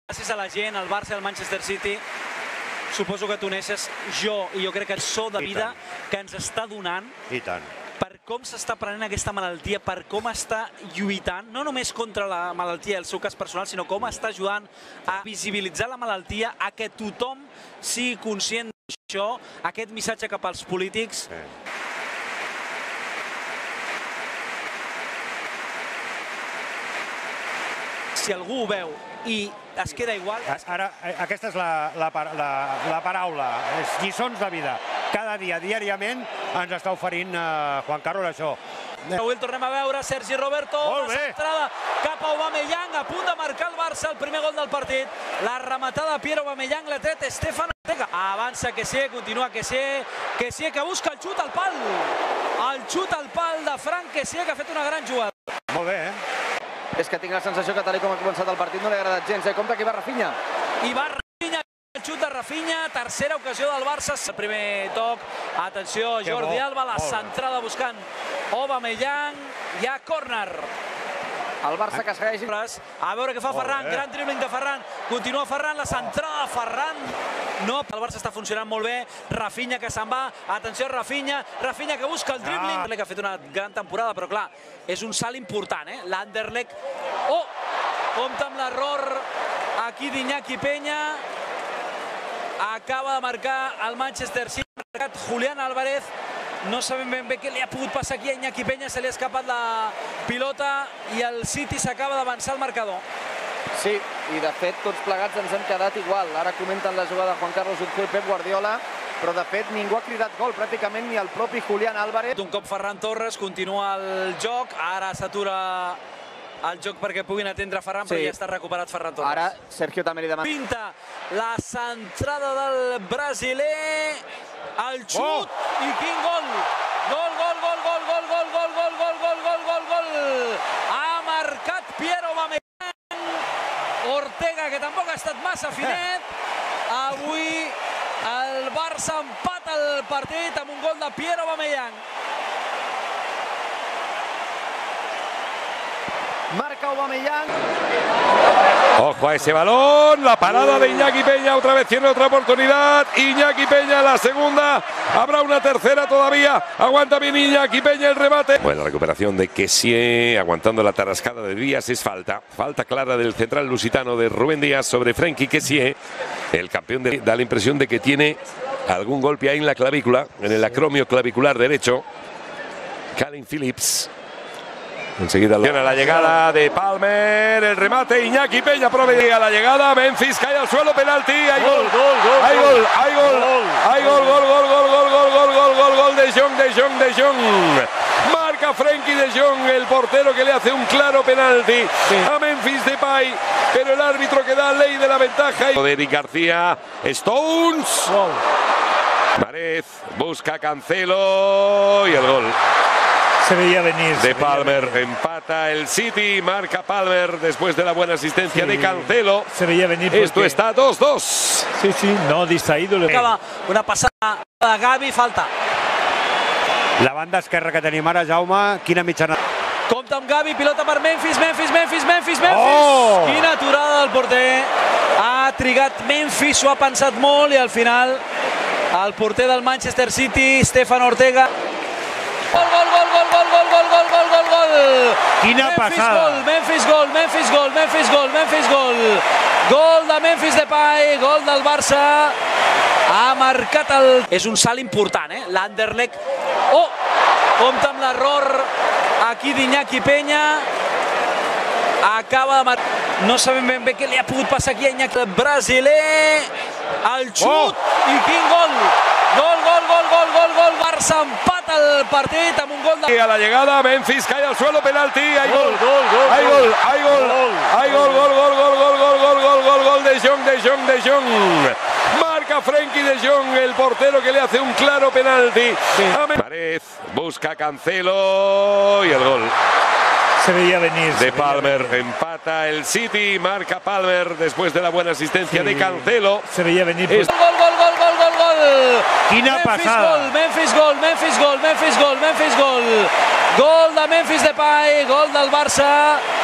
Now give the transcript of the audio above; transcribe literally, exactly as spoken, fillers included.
Gràcies a la gent, al Barça i al Manchester City, suposo que tu neixes, jo, i jo crec que el so de vida que ens està donant I tant. per com s'està prenent aquesta malaltia, per com està lluitant, no només contra la malaltia i el seu cas personal, sinó com està ajudant a visibilitzar la malaltia, a que tothom sigui conscient d'això, aquest missatge cap als polítics. Sí. Si algú ho veu i es queda igual... Ara, aquesta és la, la, la, la paraula, és lliçons de vida. Cada dia, diàriament, ens està oferint eh, Juan Carlos això. Avui el tornem a veure, Sergi Roberto, Molt la bé. centrada cap a Aubameyang, a punt de marcar el Barça, el primer gol del partit. La rematada de Pierre Aubameyang, l'ha tret Stefan Ortega. Avança Kessié, continua Kessié, Kessié que busca el xut al pal. El xut al pal de Franck Kessié, que ha fet una gran jugada. Molt bé, eh? És que tinc la sensació que tal com ha començat el partit no li ha agradat gens. Eh? Compte que hi va Rafinha. I va Rafinha, el xut de Rafinha, tercera ocasió del Barça. El primer toc, atenció, Jordi Alba, la centrada buscant Aubameyang, hi ha córner. El Barça que segueix... A veure què fa Ferran, gran dribbling de Ferran, continua Ferran, la centrada de Ferran. No, el Barça està funcionant molt bé, Rafinha que se'n va, atenció Rafinha, Rafinha que busca el dribbling. Que ha fet una gran temporada, però clar, és un salt important, eh? L'Anderlecht, oh, compta amb l'error aquí d'Iñaki Peña. Acaba de marcar el Manchester City, marcat Julián Álvarez. No sabem ben bé què li ha pogut passar aquí a Iñaki Peña, se li ha escapat la pilota i el City s'acaba d'avançar al marcador. Sí, i de fet tots plegats ens hem quedat igual. Ara comenten la jugada Juan Carlos Uzco i Pep Guardiola, però de fet ningú ha cridat gol, pràcticament ni el propi Julián Álvarez. Un cop Ferran Torres, continua el joc, ara s'atura el joc perquè puguin atendre Ferran, però ja està recuperat Ferran Torres. Ara Sergio també li demana... Pinta la centrada del brasiler, el xut i quin gol! Gol, gol, gol, gol, gol, gol, gol, gol, gol, gol, gol, gol, gol! Ha marcat Pierre Aubameyang, Ortega, que tampoc ha estat massa finet. Avui el Barça empata el partit amb un gol de Pierre Aubameyang. Marca Aubameyang. Ojo a ese balón, la parada de Iñaki Peña, otra vez tiene otra oportunidad, Iñaki Peña la segunda, habrá una tercera todavía, aguanta bien Iñaki Peña el remate. Bueno, recuperación de Kessié, aguantando la tarascada de Díaz, es falta, falta clara del central lusitano de Rubén Díaz sobre Frenkie Kessié, el campeón de, da la impresión de que tiene algún golpe ahí en la clavícula, en el acromio clavicular derecho. Calvin Phillips. Enseguida la llegada de Palmer, el remate, Iñaki Peña provee a la llegada, Memphis cae al suelo, penalti, hay gol, hay gol, hay gol, hay gol, gol, gol, gol, gol, gol, gol, gol, gol, gol de Jong, de Jong, de Jong. Marca Frenkie de Jong, el portero que le hace un claro penalti a Memphis Depay, pero el árbitro que da ley de la ventaja. De Eric García, Stones, Marez busca Cancelo y el gol. Se veía venir. De Palmer, empata el City, marca Palmer después de la buena asistencia sí, de Cancelo. Se veía venir. Porque... Esto está dos dos. Sí, sí, no, distraído. Acaba una passada de Gavi, falta. La banda esquerra que tenim ara, Jaume, quina mitjana... Compte amb Gavi, pilota per Memphis, Memphis, Memphis, Memphis, Memphis. Oh! Quina aturada del porter. Ha trigat Memphis, s'ho ha pensat molt i al final el porter del Manchester City, Stefan Ortega. Gol, gol, gol, gol, gol, gol, gol, gol, gol, gol, gol. Quina passada. Memphis gol, Memphis gol, Memphis gol, Memphis gol. Gol de Memphis Depay, gol del Barça. Ha marcat el... És un salt important, eh? L'Anderlecht. Oh! Compte amb l'error aquí d'Iñaki Peña. Acaba de marcar... No sabem ben bé què li ha pogut passar aquí a Iñaki. El brasiler, el xut i quin gol! Gol, gol, gol, gol, gol, gol, Barça empata el partit amb un gol de... A la llegada, Memphis cae al suelo, penalti, hay gol, gol, gol, hay gol, hay gol, hay gol, gol, gol, gol, gol, gol, gol, gol, gol, gol de Jong, de Jong, de Jong. Marca Frenkie de Jong, el portero que le hace un claro penalti. Marez busca Cancelo y el gol. Se veía venir. De Palmer, empata el City, marca Palmer después de la buena asistencia de Cancelo. Se veía venir. Gol, gol, gol, gol, gol, gol. Quina passada. Memphis gol, Memphis gol, Memphis gol, Memphis gol, Memphis gol. Gol de Memphis Depay, gol del Barça.